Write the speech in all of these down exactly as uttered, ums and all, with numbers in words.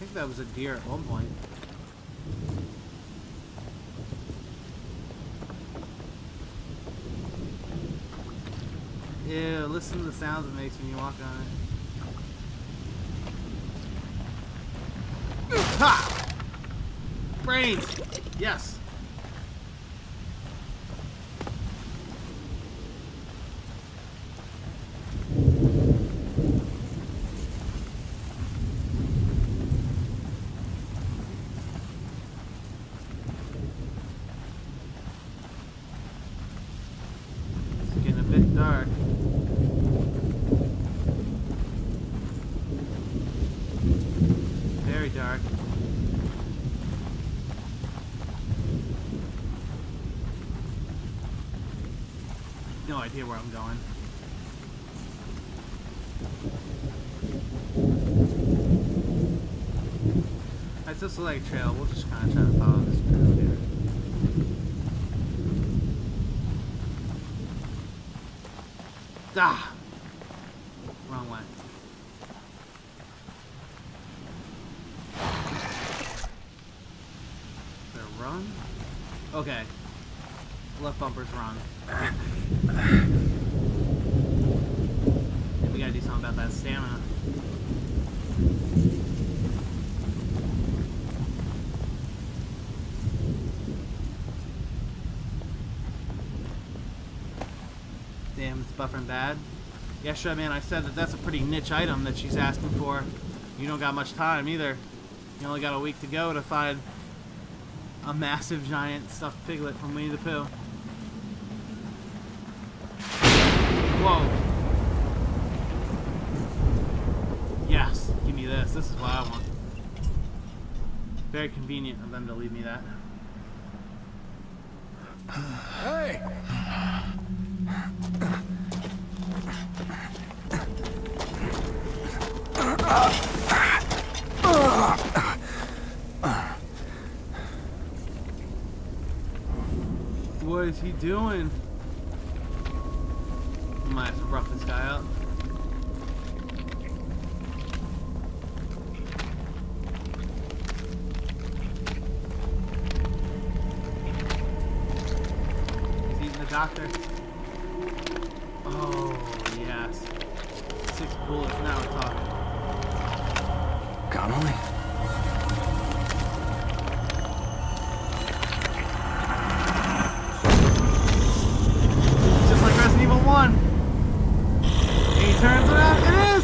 think that was a deer at one point. Ew, listen to the sounds it makes when you walk on it. Ha! Brains! Yes! It's getting a bit dark. Very dark. No idea where I'm going. It's just a leg trail. We'll just kind of try to follow this trail here. Ah! Wrong way. Is there a run? Okay. Left bumper's wrong. We gotta do something about that stamina. Damn, it's buffering bad. Yeah, sure, man. I said that that's a pretty niche item that she's asking for. You don't got much time either. You only got a week to go to find a massive giant stuffed piglet from Winnie the Pooh. Whoa. Yes, give me this. This is what I want. Very convenient of them to leave me that. Hey! What is he doing? I might have to rough this guy up. He's eating the doctor. Oh, yes. Six bullets, now we're talking. Connolly? Just like Resident Evil one. And he turns around. It is!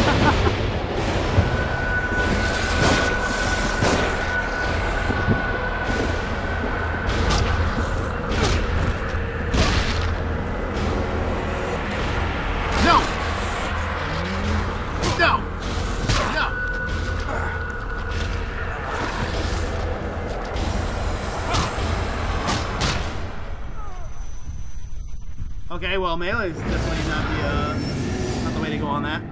No! No! No! Okay, well, melee is definitely not the, uh, not the way to go on that.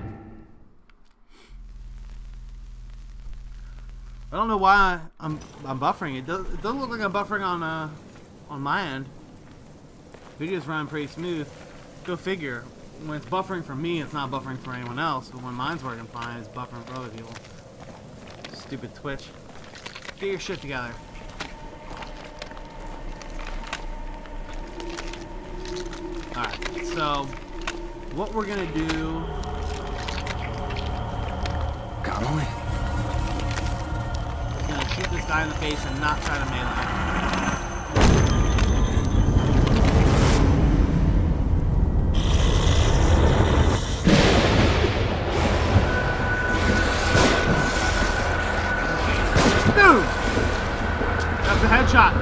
I don't know why I'm I'm buffering. It, does, it doesn't look like I'm buffering on uh on my end. Video's running pretty smooth. Go figure. When it's buffering for me, it's not buffering for anyone else. But when mine's working fine, it's buffering for other people. Stupid Twitch. Get your shit together. Alright, so what we're gonna do. Connolly? is gonna shoot this guy in the face and not try to melee. Dude! That's a headshot.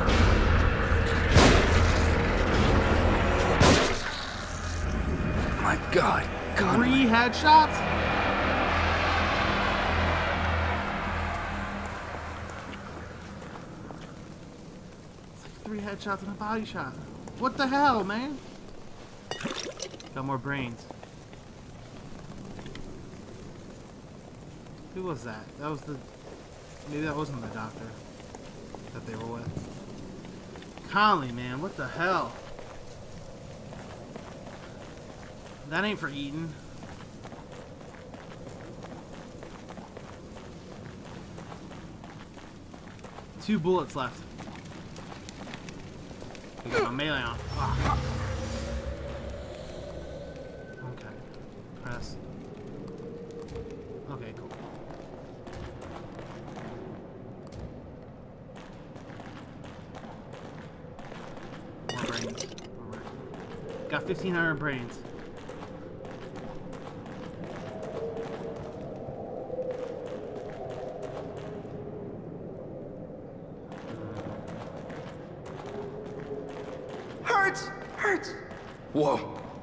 My God, Connolly. Three headshots? It's like three headshots and a body shot. What the hell, man? Got more brains. Who was that? That was the... Maybe that wasn't the doctor that they were with. Conley, man, what the hell? That ain't for eating. two bullets left. We got my melee on. Ah. Okay. Press. Okay, cool. More brains. Alright. Got fifteen hundred brains. Hurts! Hurts! Whoa.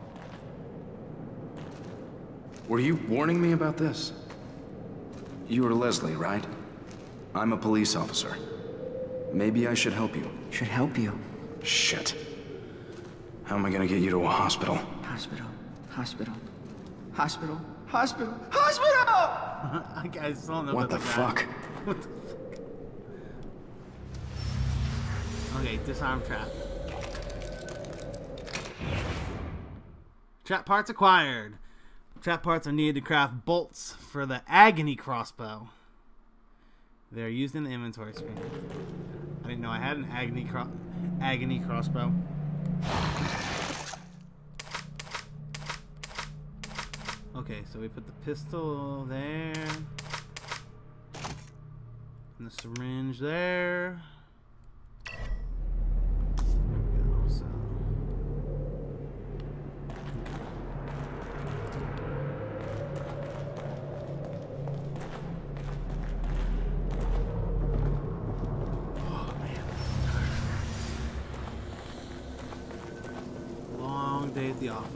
Were you warning me about this? You are Leslie, right? I'm a police officer. Maybe I should help you. Should help you. Shit. How am I gonna get you to a hospital? Hospital. Hospital. Hospital. Hospital. Hospital! I guys don't know What the about fuck? What the fuck? Okay, disarm trap. Trap parts acquired. Trap parts are needed to craft bolts for the Agony crossbow. They are used in the inventory screen. I didn't know I had an Agony cro Agony crossbow. Okay, so we put the pistol there. And the syringe there. There we go, so. Oh, man. Long day at the office.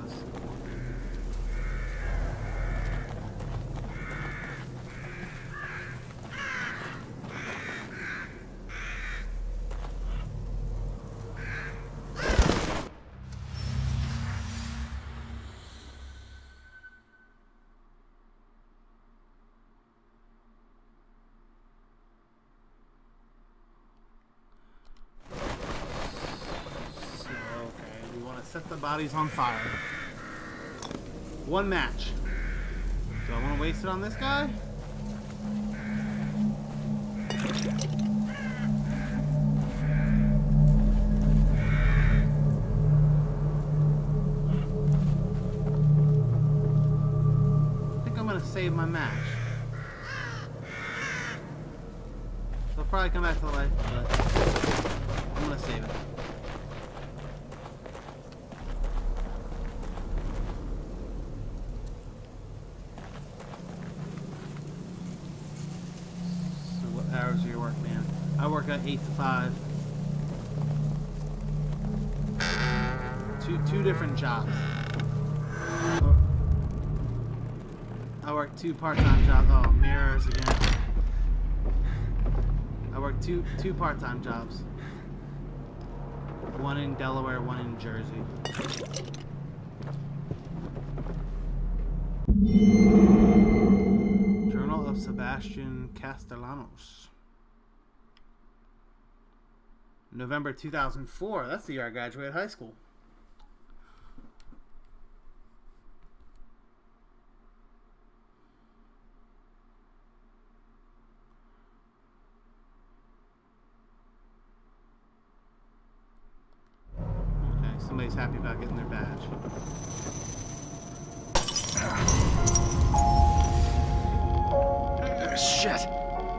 Set the bodies on fire. One match. Do I want to waste it on this guy? I think I'm going to save my match. So I'll probably come back to life, but I'm going to save it. Hours of your work, man. I work at eight to five. Two two different jobs. I work two part-time jobs. Oh, mirrors again. I work two two part-time jobs. One in Delaware, one in Jersey. Journal of Sebastian Castellanos. November two thousand four. That's the year I graduated high school. Okay, somebody's happy about getting their badge. Shit.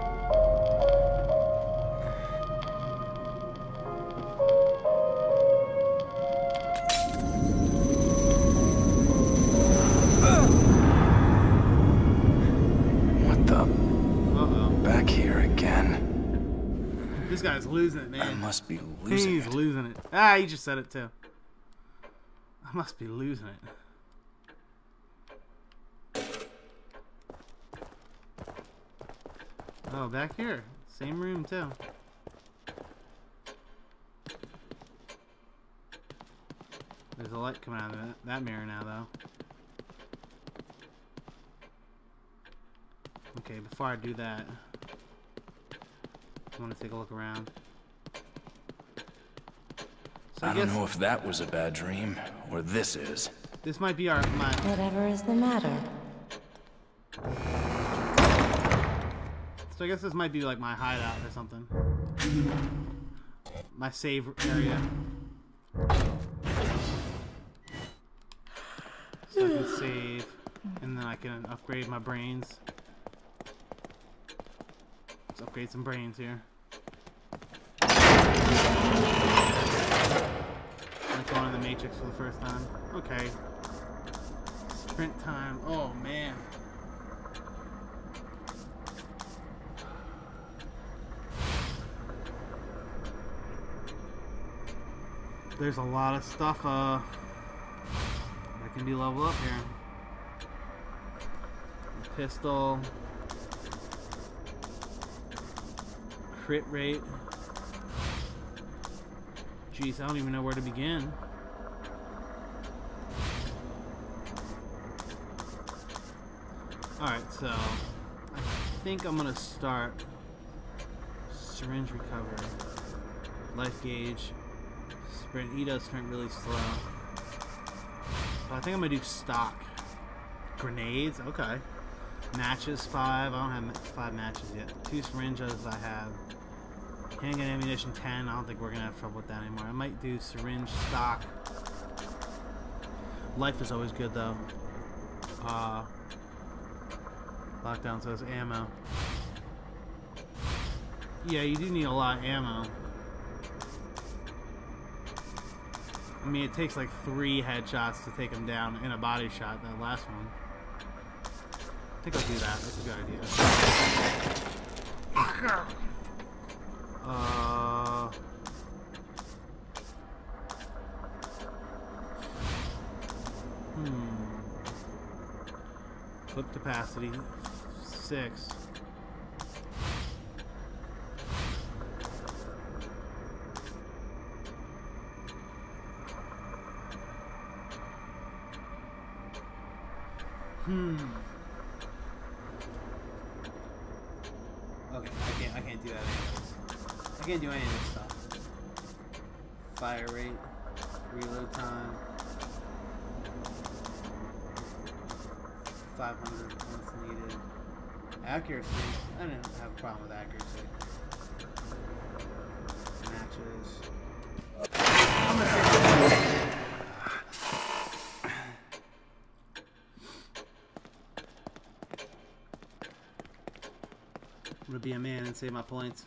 This guy's losing it, man. I must be losing He's it. losing it. Ah, he just said it too. I must be losing it. Oh, back here. Same room too. There's a light coming out of that, that mirror now, though. Okay, before I do that, I want to take a look around. So I, I guess don't know if that was a bad dream, or this is. This might be our my. Whatever is the matter? So I guess this might be like my hideout or something. my save area. So I can save, and then I can upgrade my brains. Let's upgrade some brains here. Like going in the Matrix for the first time. Okay. Sprint time. Oh man. There's a lot of stuff uh, that can be leveled up here. Pistol. Crit rate. Jeez, I don't even know where to begin. Alright, so I think I'm gonna start syringe recovery. Life gauge. Sprint. He does sprint really slow. But I think I'm gonna do stock. Grenades, okay. Matches five. I don't have five matches yet. Two syringes I have. Handgun ammunition ten. I don't think we're gonna have trouble with that anymore. I might do syringe stock. Life is always good though. Uh, lockdown says ammo. Yeah, you do need a lot of ammo. I mean, it takes like three headshots to take him down in a body shot, that last one. I think I'll do that. That's a good idea. Uh... Hmm... Clip capacity, six. Hmm. Okay, I can't. I can't do that. Anyways. I can't do any of this stuff. Fire rate, reload time, five hundred once needed. Accuracy. I didn't have a problem with accuracy. Matches. I'm gonna take I'm gonna be a man and save my points.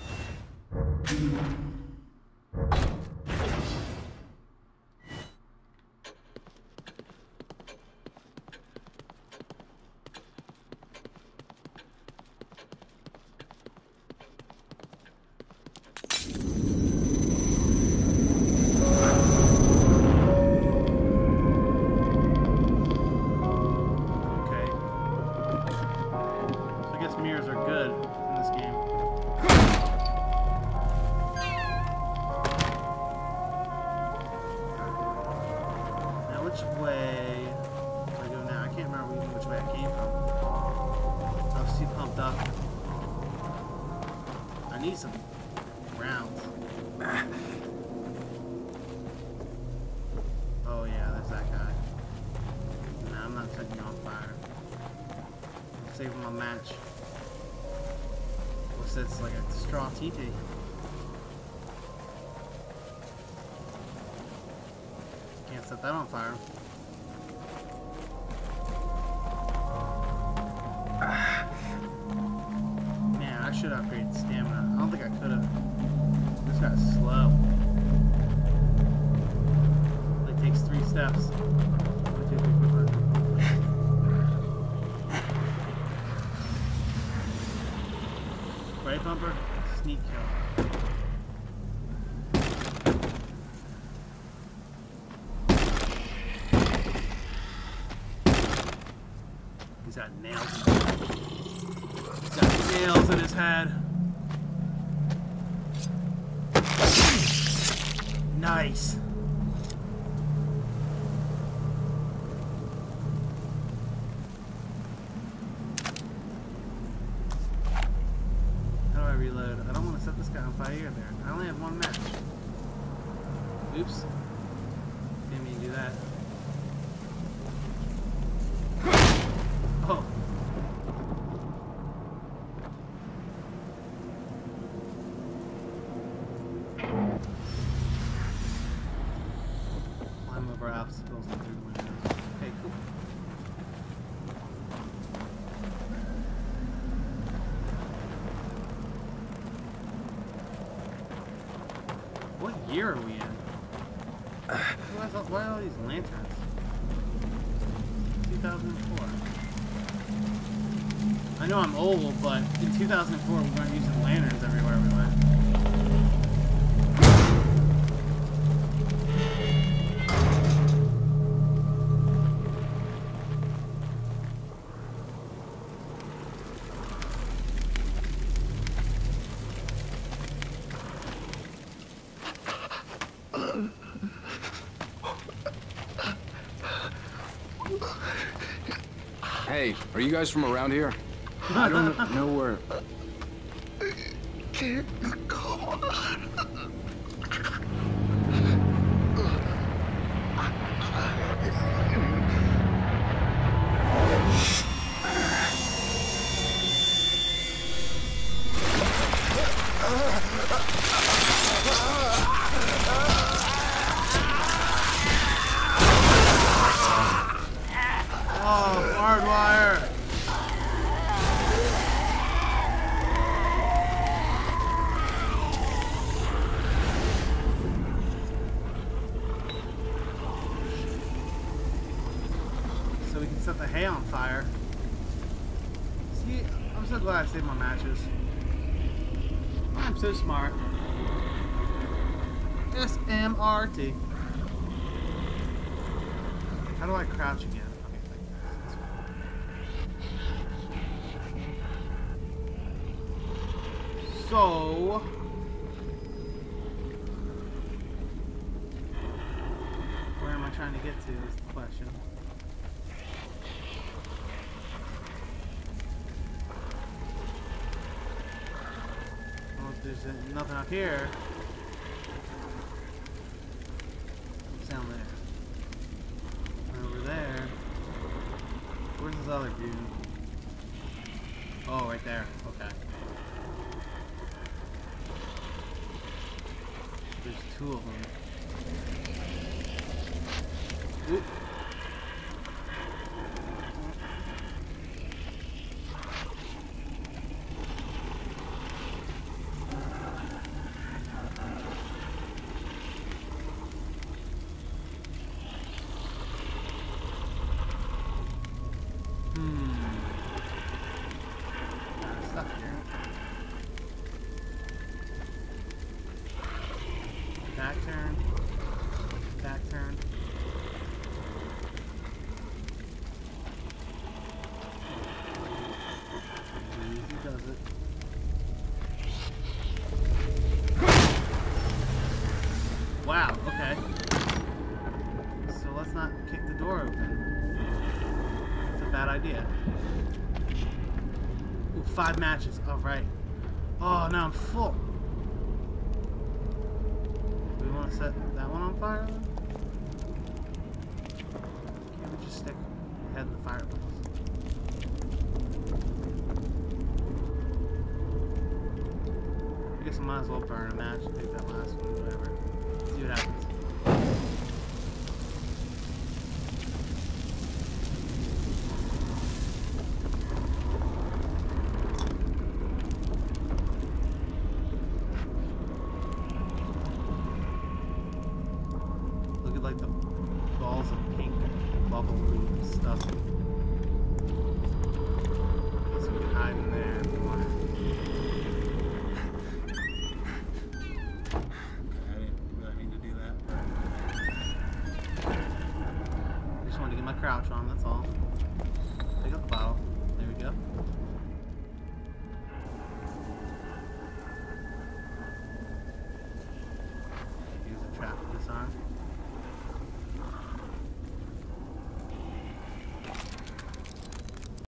Saving my match. What's this, like a straw T T? Can't set that on fire. Man, I should upgrade stamina. I don't think I could have. This guy's slow. It takes three steps. One, two, three, four, five. Right bumper, sneak kill. He's got nails. He's got nails in his head. Nice. Reload. I don't want to set this guy on fire there. I only have one match. Oops. Didn't mean to do that. Oh. year are we in? Why is all, why are all these lanterns? two thousand four. I know I'm old, but in two thousand four we weren't using lanterns everywhere we went. Hey, are you guys from around here? I don't know where. Can't go on. Oh, barbed wire! So we can set the hay on fire. See, I'm so glad I saved my matches. I'm so smart. S M R T. How do I crouch again? So, where am I trying to get to is the question. Well, if there's uh, nothing up here. What's down there? And over there. Where's this other dude? Oh, right there. Okay. There's two of them. Oop. Hmm. Stuck here. Back turn. Back turn. Easy does it. Wow, okay. So let's not kick the door open. It's a bad idea. Ooh, five matches. Alright. Oh, now I'm full. Do we want to set that one on fire? Can't we just stick head in the fireplace? I guess I might as well burn a match and take that last one, whatever. See what happens.